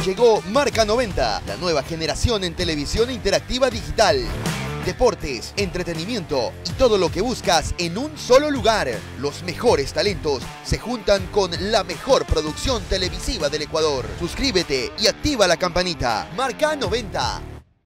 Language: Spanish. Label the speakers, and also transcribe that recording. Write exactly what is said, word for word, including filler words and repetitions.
Speaker 1: Llegó Marca noventa, la nueva generación en televisión interactiva digital. Deportes, entretenimiento y todo lo que buscas en un solo lugar. Los mejores talentos se juntan con la mejor producción televisiva del Ecuador. Suscríbete y activa la campanita. Marca noventa.